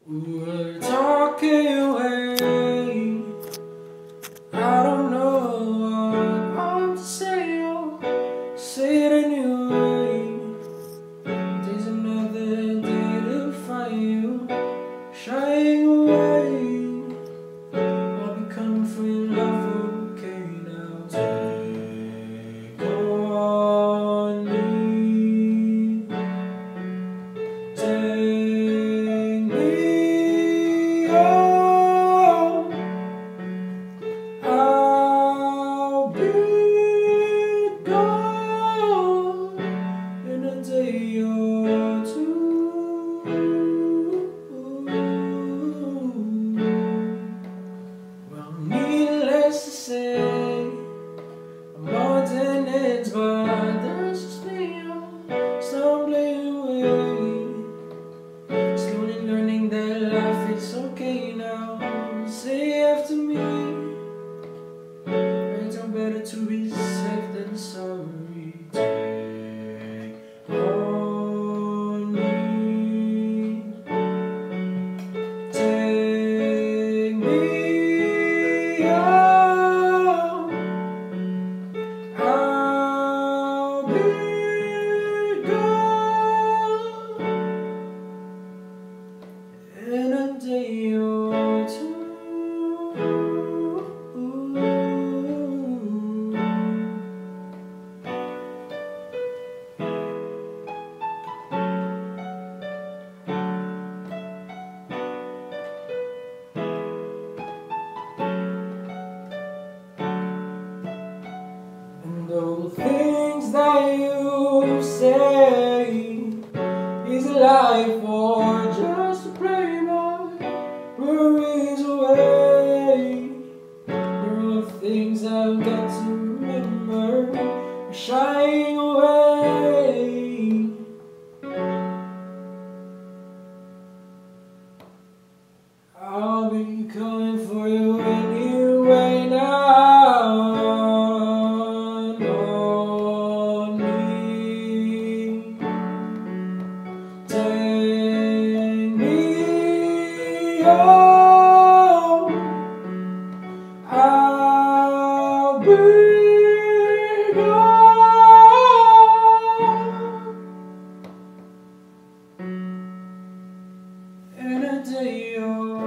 We're talking away. I don't know what I'm to say. I'll say it anyway. There's another day to find you shying away. I'll be coming for your love, okay now. Take on me. Take me on. I'll be gone in a day or two. Well, needless to say, I'm more than ends, but that's just me. I'm stumbling away, slowly learning that life is okay now. Say after me. It's better to be safe than sorry. Take on me. Take me on. I'll be gone in a day or two. And all the things that you say is a lie for just to play my worries away. There are things I've got to remember, you're shying away. I'll be coming for you anyway now. On me. Take me on. I'll be gone in a day or